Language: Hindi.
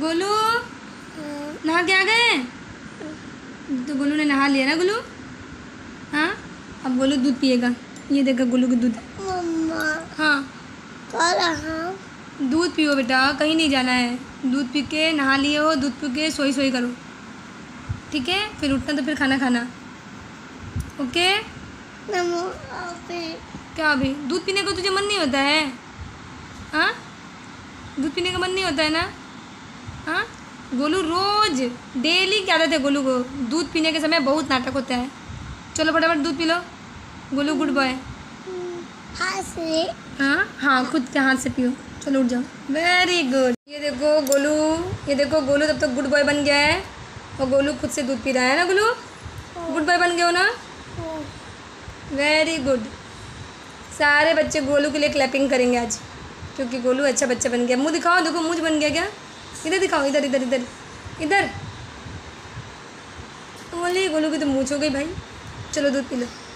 गोलू नहा के आ गए? तो गोलू ने नहा लिया ना गोलू? हाँ, अब गोलू दूध पिएगा। ये देखा गोलू का दूध। मम्मा हाँ, दूध पियो बेटा, कहीं नहीं जाना है। दूध पी के नहा लिए हो, दूध पी के सोई सोई करो, ठीक है? फिर उठना तो फिर खाना खाना, ओके? क्या अभी दूध पीने को तुझे मन नहीं होता है? हाँ, दूध पीने का मन नहीं होता है ना? हाँ, गोलू रोज डेली की आदत है गोलू को, दूध पीने के समय बहुत नाटक होता है। चलो फटाफट दूध पी लो गोलू, गुड बॉय। हाथ से? हाँ हाँ, खुद के हाथ से पियो। चलो उठ जाओ, वेरी गुड। ये देखो गोलू, ये देखो गोलू तब तक गुड बॉय बन गया है और गोलू खुद से दूध पी रहा है ना गोलू? गुड बॉय बन गए हो ना? Very good. सारे बच्चे गोलू के लिए क्लैपिंग करेंगे आज, क्योंकि गोलू अच्छा बच्चा बन गया। मुंह दिखाओ, देखो मुंह बन गया क्या? इधर दिखाओ, इधर इधर इधर इधर। बोले गोलू की तो मूंछ हो गई भाई। चलो दूध पी लो।